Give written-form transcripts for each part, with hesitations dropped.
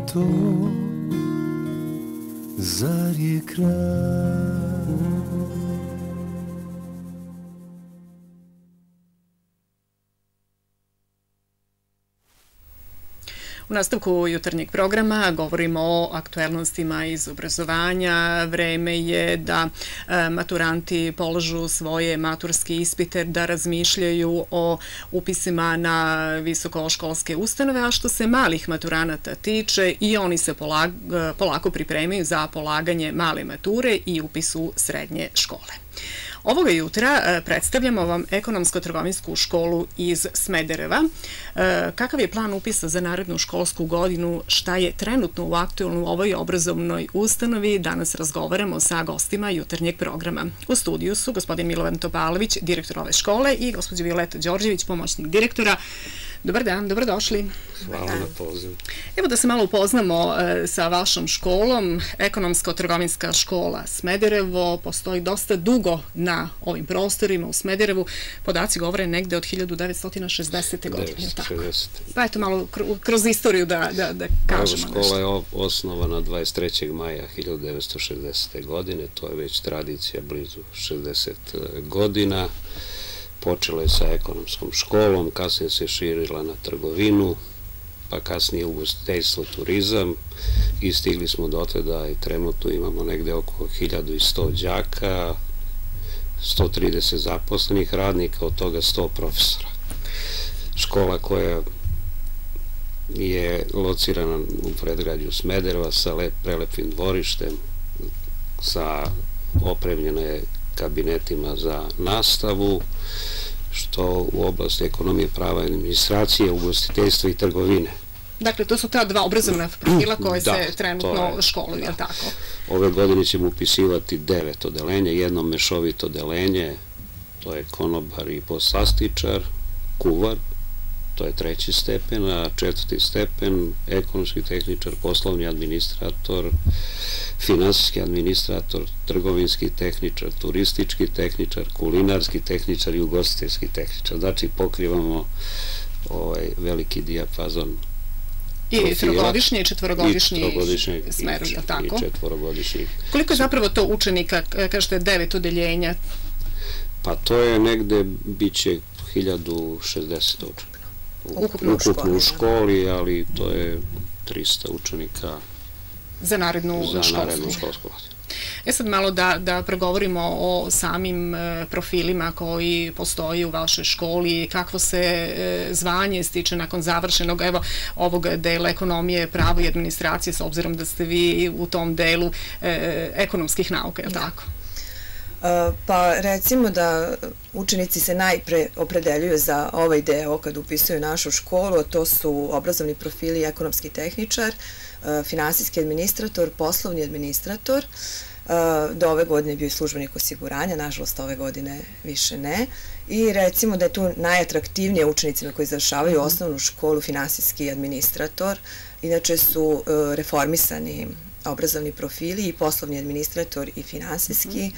to, zar je kraj? U nastavku jutarnjeg programa govorimo o aktuelnostima iz obrazovanja. Vreme je da maturanti polažu svoje maturske ispite, da razmišljaju o upisima na visokoškolske ustanove, a što se malih maturanata tiče, i oni se polako pripremaju za polaganje male mature i upis u srednje škole. Ovoga jutra predstavljamo vam ekonomsko-trgovinsku školu iz Smedereva. Kakav je plan upisa za narednu školsku godinu, šta je trenutno u aktuelnu ovoj obrazovnoj ustanovi, danas razgovaramo sa gostima jutarnjeg programa. U studiju su gospodin Milovan Topalović, direktor ove škole, i gospođa Violeta Đorđević, pomoćnik direktora. Dobar dan, dobrodošli. Hvala na pozivu. Evo da se malo upoznamo sa vašom školom. Ekonomsko-trgovinska škola Smederevo postoji dosta dugo na ovim prostorima u Smederevu. Podaci govore negde od 1960. godine. 1960. Pa eto malo kroz istoriju da kažemo nešto. Škola je osnovana 23. maja 1960. godine. To je već tradicija blizu 60 godina. Počela je sa ekonomskom školom, kasnije se širila na trgovinu, pa kasnije ugostiteljstvo, turizam, i stigli smo dotle da i trenutno imamo negde oko 1100 đaka, 130 zaposlenih radnika, od toga 100 profesora. Škola koja je locirana u predgrađu Smedereva sa prelepim dvorištem, opremljena je kabinetima za nastavu, što u oblasti ekonomije, prava i administracije, ugostiteljstva i trgovine. Dakle, to su ta dva obrazovna profila koje se trenutno školuju, je li tako? Ove godine ćemo upisivati 9 odelenja, jedno mešovito odelenje, to je konobar i poslastičar, kuvar, to je 3. stepen, a 4. stepen ekonomski tehničar, poslovni administrator, finansijski administrator, trgovinski tehničar, turistički tehničar, kulinarski tehničar i ugostiteljski tehničar. Znači, pokrivamo veliki dijapazon profila. I trogodišnji i četvorogodišnji smer, je li tako? I četvorogodišnji. Koliko je zapravo to učenika, kažete 9 odeljenja? Pa to je negde, bit će 1060 učenika. Ukupno u školi, ali to je 300 učenika za narednu školsku godinu. Sad malo da progovorimo o samim profilima koji postoji u vašoj školi, kakvo se zvanje stiče nakon završenog ovog dela ekonomije, pravo i administracije, s obzirom da ste vi u tom delu ekonomskih nauka, je li tako? Pa recimo da učenici se najpre opredeljuju za ovaj deo kad upisuju našu školu, to su obrazovni profili ekonomski tehničar, finansijski administrator, poslovni administrator. Do ove godine je bio i službenik osiguranja, nažalost ove godine više ne. I recimo da je tu najatraktivnije učenicima koji završavaju osnovnu školu finansijski administrator. Inače su reformisani obrazovni profili, i poslovni administrator i finansijski.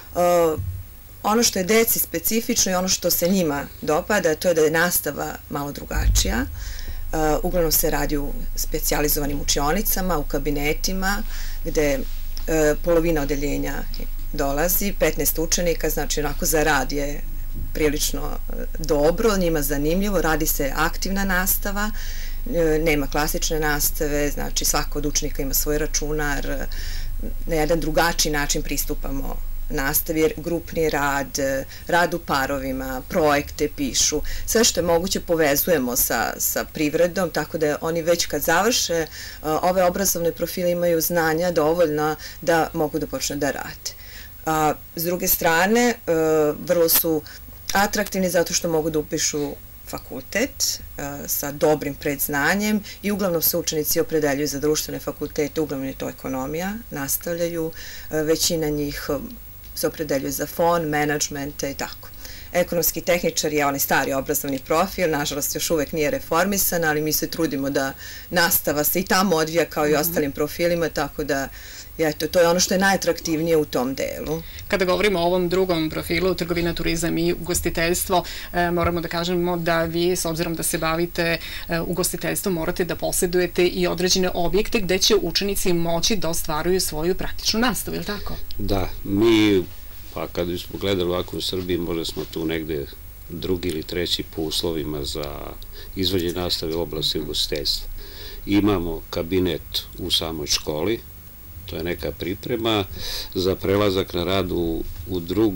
Ono što je deci specifično i ono što se njima dopada, to je da je nastava malo drugačija. Uglavnom se radi u specijalizovanim učionicama, u kabinetima, gde polovina odeljenja dolazi, 15 učenika, znači onako za rad je prilično dobro, njima zanimljivo, radi se aktivna nastava, nema klasične nastave, znači svako od učenika ima svoj računar, na jedan drugačiji način pristupamo nastavi, grupni rad, rad u parovima, projekte pišu, sve što je moguće povezujemo sa privredom, tako da oni već kad završe ove obrazovne profile imaju znanja dovoljna da mogu da počne da rade. S druge strane, vrlo su atraktivni zato što mogu da upišu fakultet sa dobrim predznanjem i uglavnom se učenici opredeljuju za društvene fakultete, uglavnom je to ekonomija, nastavljaju, većina njih se opredeljuje za fond, menadžmente i tako. Ekonomski tehničar je onaj stari obrazovni profil, nažalost još uvek nije reformisan, ali mi se trudimo da nastava se i tamo odvija kao i ostalim profilima, tako da eto, to je ono što je najatraktivnije u tom delu. Kada govorimo o ovom drugom profilu, trgovina, turizam i ugostiteljstvo, moramo da kažemo da vi, s obzirom da se bavite ugostiteljstvom, morate da posjedujete i određene objekte gde će učenici moći da ostvaruju svoju praktičnu nastavu, je li tako? Da, mi, pa kada smo gledali ovako u Srbiji, možda smo tu negde drugi ili treći po uslovima za izvođenje nastave u oblasti ugostiteljstva. Imamo kabinet u samoj školi, to je neka priprema za prelazak na rad u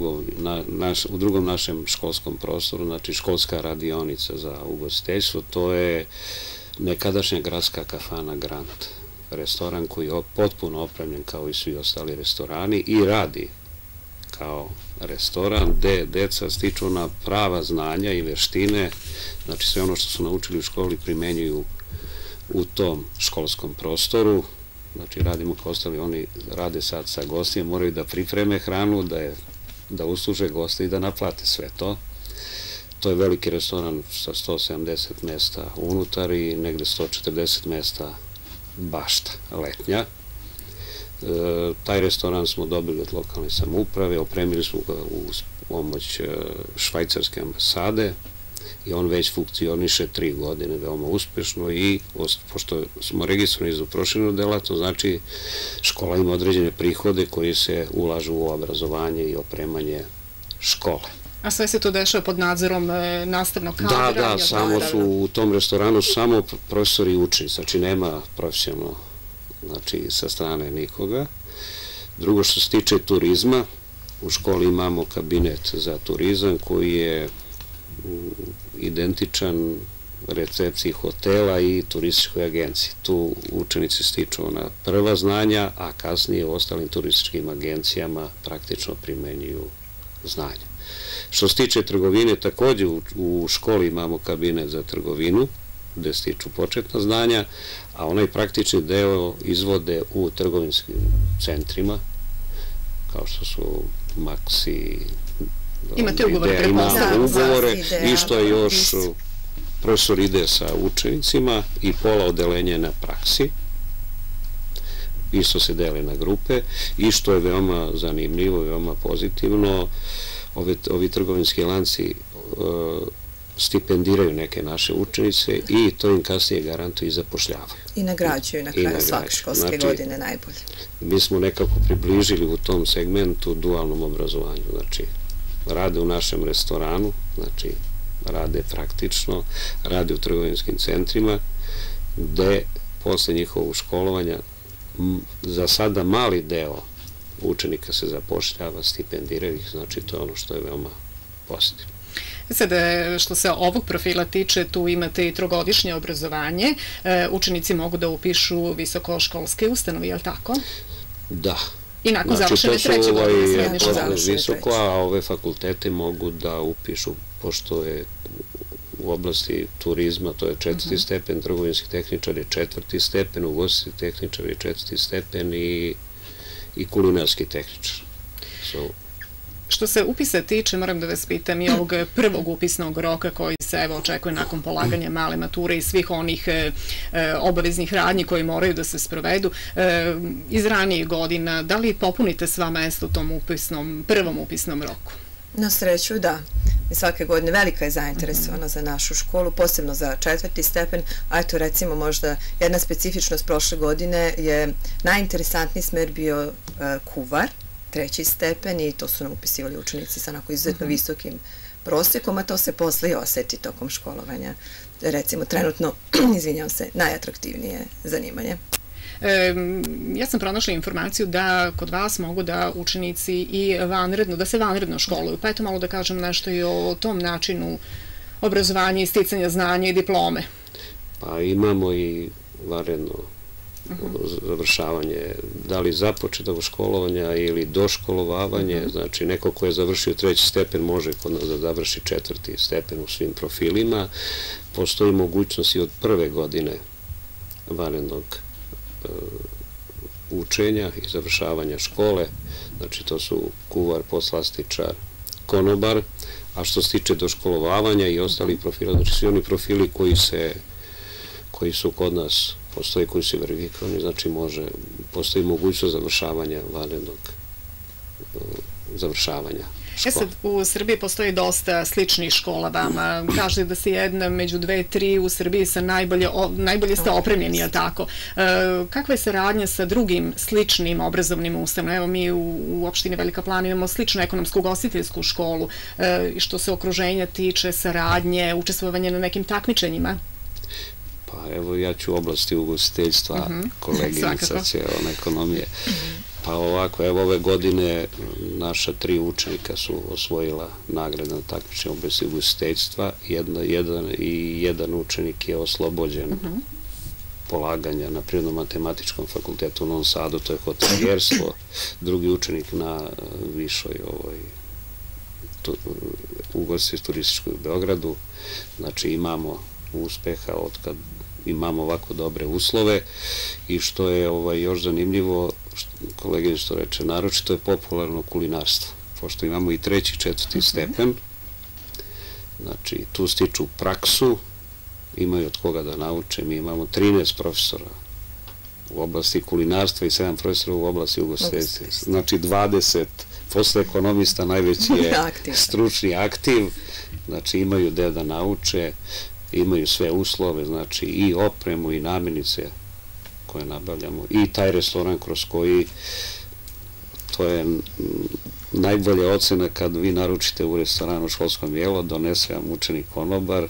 drugom našem školskom prostoru, znači školska radionica za ugostiteljstvo, to je nekadašnja gradska kafana Grand, restoran koji je potpuno opremljen kao i svi ostali restorani i radi kao restoran gde deca stiču na prava znanja i veštine, znači sve ono što su naučili u školi primenjuju u tom školskom prostoru. Znači, radimo kao ostali, oni rade sad sa gostima, moraju da pripreme hranu, da usluže goste i da naplate sve to. To je veliki restoran sa 170 mesta unutar i negde 140 mesta bašta letnja. Taj restoran smo dobili od lokalne samouprave, opremili smo ga uz pomoć švajcarske ambasade i on već funkcioniše 3 godine veoma uspešno i pošto smo registrovani za proširenu delatnost, znači škola ima određene prihode koji se ulažu u obrazovanje i opremanje škole. A sve se to dešava pod nadzorom nastavnog kadra? Da, samo su u tom restoranu samo profesori i učenici, znači nema profesionalno, znači sa strane nikoga. Drugo, što se tiče turizma, u školi imamo kabinet za turizam koji je identičan recepciji hotela i turističkoj agenciji. Tu učenici stiču na prva znanja, a kasnije u ostalim turističkim agencijama praktično primenjuju znanja. Što se tiče trgovine, takođe u školi imamo kabinet za trgovinu, gde stiču početna znanja, a onaj praktični deo izvode u trgovinskim centrima, kao što su Maxi, imate ugovore, ugovore i što je još profesor ide sa učenicima i pola odelenja na praksi, isto se dele na grupe i što je veoma zanimljivo, veoma pozitivno, ovi trgovinski lanci stipendiraju neke naše učenice i to im kasnije garantuju i zapošljavaju. I nagrađuju na kraju svake školske godine najbolje. Mi smo nekako približili u tom segmentu dualnom obrazovanju, znači rade u našem restoranu, znači rade praktično, rade u trgovinskim centrima, gde posle njihovog školovanja za sada mali deo učenika se zapošljava, stipendiraju ih, znači to je ono što je veoma pozitivno. Sada, što se ovog profila tiče, tu imate i trogodišnje obrazovanje, učenici mogu da upišu visokoškolske ustanove, je li tako? Da. I nakon završene treće godine srednje škole. Visoko, a ove fakultete mogu da upišu, pošto je u oblasti turizma, to je 4. stepen, trgovinski tehničar je 4. stepen, ugostiteljski tehničar je 4. stepen i kulinarski tehničar. Što se upisa tiče, moram da vas pitam i ovog prvog upisnog roka koji se evo očekuje nakon polaganja male mature i svih onih obaveznih radnji koji moraju da se sprovedu iz ranijih godina, da li popunite sva mesta u tom prvom upisnom roku? Na sreću, da. Svake godine velika je zainteresovana za našu školu, posebno za 4. stepen, a eto recimo možda jedna specifičnost prošle godine je najinteresantniji smer bio kuvar, 3. stepen i to su nam upisivali učenici sa onako izuzetno visokim prosekom, a to se posle i oseti tokom školovanja. Recimo, trenutno, izvinjam se, najatraktivnije zanimanje. Ja sam pronašla informaciju da kod vas mogu da učenici i vanredno, da se vanredno školuju, pa eto malo da kažem nešto i o tom načinu obrazovanja i sticanja znanja i diplome. Pa imamo i vanredno završavanje, da li započetog školovanja ili doškolovavanje, znači neko ko je završio 3. stepen može kod nas da završi 4. stepen u svim profilima. Postoji mogućnost i od prve godine vanrednog učenja i završavanja škole, znači to su kuvar, poslastičar, konobar, A što se tiče doškolovavanja i ostalih profila, znači svi oni profili koji su kod nas, postoje koji su verifikovani, znači postoji mogućnost završavanja vanrednog završavanja škola. Sad, u Srbiji postoji dosta sličnih škola vama. Kažete da se jedna među 2-3 u Srbiji sa najbolje ste opremljeni, je tako? Kakva je saradnja sa drugim sličnim obrazovnim ustanovama? Evo mi u opštini Velika Plana imamo sličnu ekonomsku-ugostiteljsku školu. Što se okruženja tiče, saradnje, učestvovanje na nekim takmičenjima? Pa evo ja ću u oblasti ugostiteljstva, koleginica će ekonomije. Pa ovako, evo ove godine naša 3 učenika su osvojila nagrade na takmičenju u oblasti ugostiteljstva. Jedan učenik je oslobođen polaganja na Prirodno-matematičkom fakultetu u Novom Sadu, to je hotelijerstvo. Drugi učenik na višoj ugostiteljstvu turističkoj u Beogradu. Znači imamo uspeha od kad imamo ovako dobre uslove i što je još zanimljivo, kolegin što reče, naročito je popularno kulinarstvo, pošto imamo i 3. i 4. stepen, znači tu stiču praksu, imaju od koga da nauče, mi imamo 13 profesora u oblasti kulinarstva i 7 profesora u oblasti ugostiteljstva, znači 20, posle ekonomista najveći je stručni aktiv, znači imaju gde da nauče, imaju sve uslove, znači i opremu i namirnice koje nabavljamo i taj restoran kroz koji, to je najbolja ocena kad vi naručite u restoranu školskom jelo, donese vam učenik konobar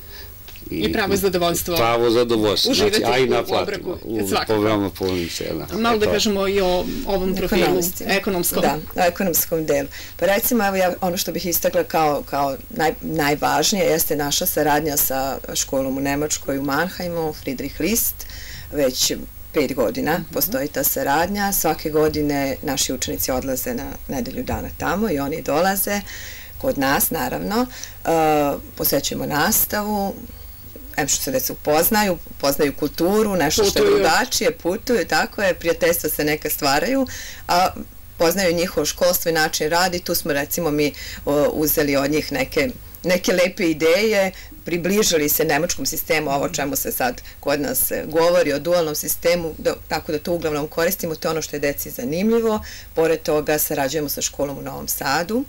i pravo zadovoljstvo. Pravo zadovoljstvo, uživati a i naplatimo po veoma povoljnim cenama. Malo da kažemo i o ovom profilu ekonomskom. Da, o ekonomskom delu. Pa recimo, evo ja ono što bih istakla kao najvažnije jeste naša saradnja sa školom u Nemačkoj u Mannheimu, Friedrich List, već 5 godina postoji ta saradnja. Svake godine naši učenici odlaze na nedelju dana tamo i oni dolaze kod nas, naravno. Posećujemo nastavu, što se deca poznaju kulturu, nešto što je drugačije, putuju, tako je, prijateljstva se neka stvaraju, a poznaju njihovo školstvo i način rada i tu smo recimo mi uzeli od njih neke lepe ideje, približili se nemačkom sistemu, ovo o čemu se sad kod nas govori, o dualnom sistemu, tako da to uglavnom koristimo, to je ono što je deci zanimljivo. Pored toga sarađujemo sa školom u Novom Sadu,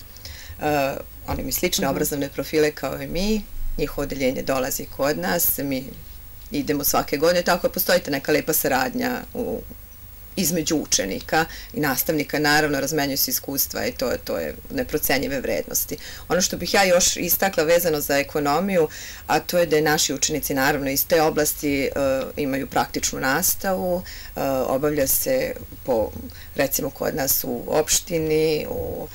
oni mi slične obrazovne profile kao i mi, njihovo odeljenje dolazi kod nas, mi idemo svake godine, tako da postoji ta neka lepa saradnja između učenika i nastavnika, naravno razmenjuju se iskustva i to je neprocenjive vrednosti. Ono što bih ja još istakla vezano za ekonomiju, a to je da naši učenici naravno iz te oblasti imaju praktičnu nastavu, obavlja se recimo kod nas u opštini,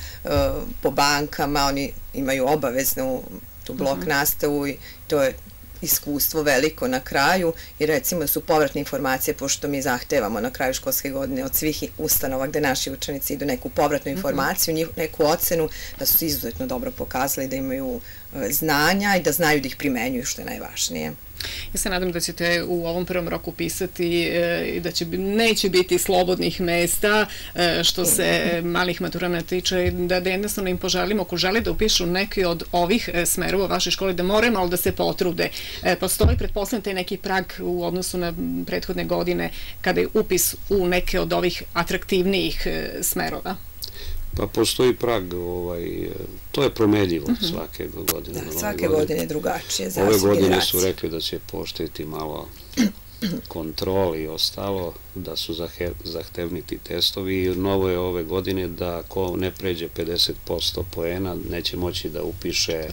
po bankama, oni imaju obaveznu tu blok nastavu i to je iskustvo veliko na kraju i recimo su povratne informacije, pošto mi zahtevamo na kraju školske godine od svih ustanova gde naši učenici idu neku povratnu informaciju, neku ocenu, da su izuzetno dobro pokazali da imaju znanja i da znaju da ih primenjuju, što je najvažnije. Ja se nadam da ćete u ovom prvom roku pisati i da neće biti slobodnih mesta što se malih maturanata tiče, da jednostavno im poželimo, ako žele da upišu neki od ovih smerova vaše škole, da moraju malo da se potrude. Postoji, pretpostavljam, taj neki prag u odnosu na prethodne godine kada je upis u neke od ovih atraktivnijih smerova? Pa postoji prag, to je promenljivo svake godine. Da, svake godine je drugačije. Ove godine su rekli da će pooštriti malo kontrol i ostalo, da su zahtevniti testovi i novo je ove godine da ko ne pređe 50% poena neće moći da upiše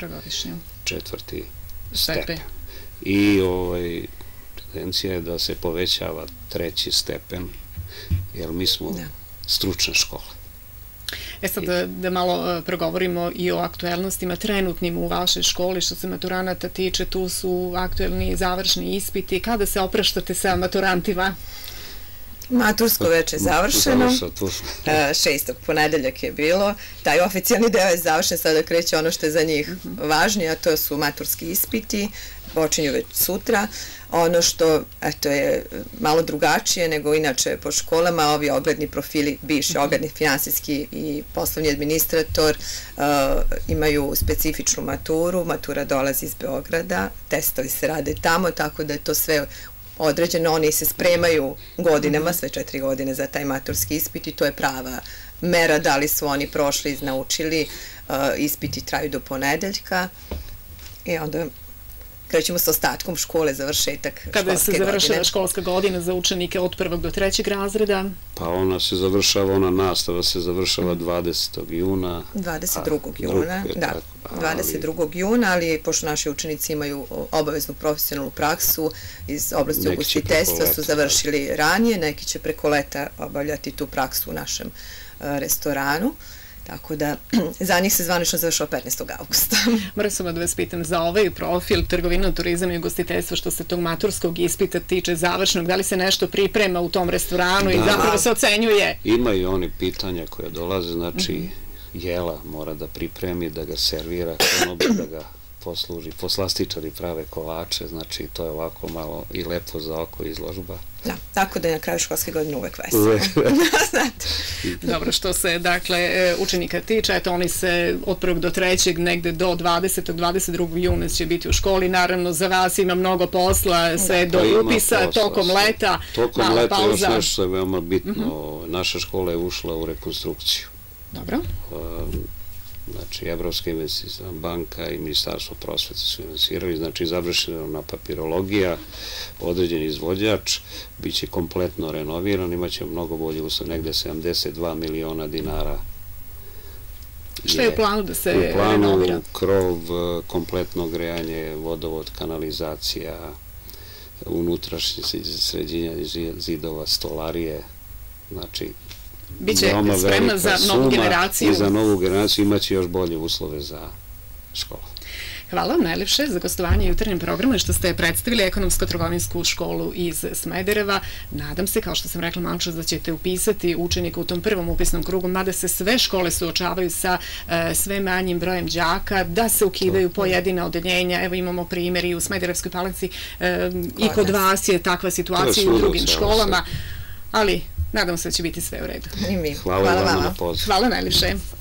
4. stepen. I tendencija je da se povećava 3. stepen, jer mi smo stručna škola. Sad da malo progovorimo i o aktuelnostima trenutnim u vašoj školi, što se maturanata tiče, tu su aktuelni završni ispiti. Kada se opraštate sa maturantima? Matursko veče je završeno, 6. ponedeljak je bilo, taj oficijalni deo je završen, sada kreće ono što je za njih važnije, a to su maturski ispiti, počinju već sutra. Ono što je malo drugačije nego inače po školama, ovi ogledni profili, bivši ogledni finansijski i poslovni administrator imaju specifičnu maturu, matura dolazi iz Beograda, testovi se rade tamo, tako da je to sve određeno, oni se spremaju godinama, sve 4 godine za taj maturski ispit i to je prava mera da li su oni prošli, naučili, ispiti traju do ponedeljka i onda krećemo sa ostatkom škole, završetak školske godine. Kada se završava školska godina za učenike od 1. do 3. razreda? Pa ona se završava, ona nastava se završava 20. juna. 22. juna, da, 22. juna, ali pošto naši učenici imaju obaveznu profesionalnu praksu iz oblasti ugostiteljstva, su završili ranije, neki će preko leta obavljati tu praksu u našem restoranu. Tako da, za njih se zvanično završava 15. augusta. Moram samo da vas pitam za ovaj profil trgovina, turizam i ugostiteljstvo što se tog maturskog ispita tiče završnog, da li se nešto priprema u tom restoranu i zapravo se ocenjuje? Imaju oni pitanja koje dolaze, znači jela mora da pripremi, da ga servira, da ga posluži, poslastičari prave kolače, znači to je ovako malo i lepo za oko izložba. Da, tako da je na kraju školske godine uvek veselo. Dobro, što se dakle učenika tiče, eto oni se od 1. do 3. negde do 20. 22. juna će biti u školi, naravno za vas ima mnogo posla, sve do upisa, tokom leta, tokom leta još nešto što je veoma bitno, naša škola je ušla u rekonstrukciju. Dobro. Znači, Evropska investicijska banka i Ministarstvo prosvete su finansirali, znači završena na papirologija, određen izvođač, bit će kompletno renoviran, imaće mnogo bolji uslov, negde 72 miliona dinara. Što je u planu da se renovira? U planu krov, kompletno grejanje, vodovod, kanalizacija, unutrašnje sređenje zidova, stolarije, znači biće spremna za novu generaciju. I za novu generaciju imaće još bolje uslove za školu. Hvala vam najlepše za gostovanje u jutarnjem programu i što ste predstavili ekonomsko-trgovinsku školu iz Smedereva. Nadam se, kao što sam rekla maločas, da ćete upisati učenika u tom prvom upisnom krugu, mada se sve škole suočavaju sa sve manjim brojem đaka, da se ukidaju pojedina odeljenja. Evo imamo primjer i u Smederevskoj Palanci, i kod vas je takva situacija i u drugim školama, ali nadam se da će biti sve u redu. Hvala vam na poziv. Hvala najljepše.